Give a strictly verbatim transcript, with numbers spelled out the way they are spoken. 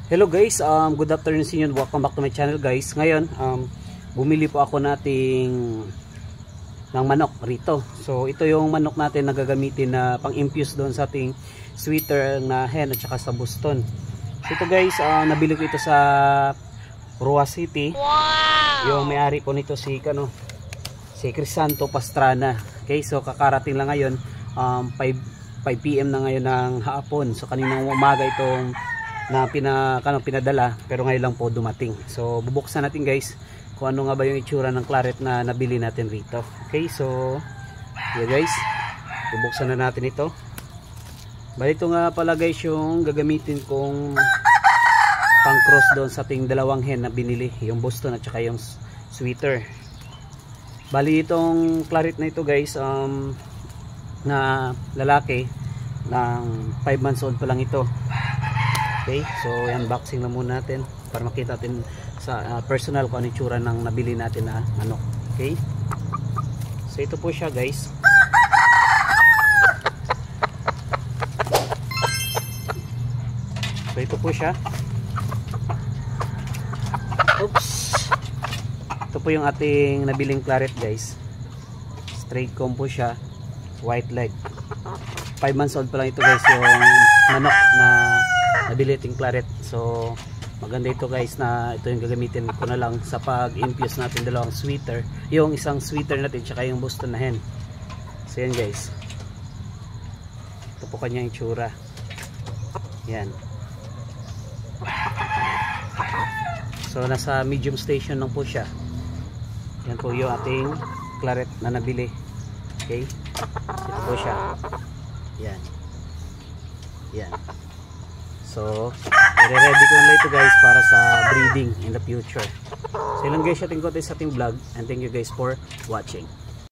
Hello guys, um, good afternoon sa inyo. Welcome back to my channel guys. Ngayon, um, bumili po ako nating ng manok rito. So ito yung manok natin na gagamitin na pang-infuse doon sa ating sweater na hen at saka sa Boston. So ito guys, uh, nabili ko ito sa Roa City. Wow! Yung may-ari po nito si, ano, si Crisanto Pastrana. Okay, so kakarating lang ngayon, um, five p m na ngayon ng hapon. So kaninang umaga itong na pina, ano, pinadala, pero ngayon lang po dumating. So bubuksan natin guys kung ano nga ba yung itsura ng claret na nabili natin rito. Okay, so yeah guys, bubuksan na natin ito. Bali ito nga pala guys yung gagamitin kong pang cross doon sa ating dalawang hen na binili, yung Boston at saka yung sweater. Bali itong claret na ito guys, um, na lalaki, ng five months old pa lang ito. Okay, so unboxing na muna natin para makita natin sa uh, personal kung ano yung tsura ng nabili natin na manok. Okay, so ito po siya guys. So ito po siya. Oops. Ito po yung ating nabiling claret guys. Straight comb po siya, white leg. five months old pa lang ito guys yung manok na nabili ating claret. So maganda ito guys na ito yung gagamitin ko na lang sa pag-infuse natin dalawang sweater, yung isang sweater natin tsaka yung Boston na hen. So yan guys, ito po kanya yung tsura. Yan, so nasa medium station lang po siya. Yan po yung ating claret na nabili. Okay, ito po siya. Yan, yan. So, i-ready ko na ito guys para sa breeding in the future. So, ilang guys, ating ko sa ating vlog, and thank you guys for watching.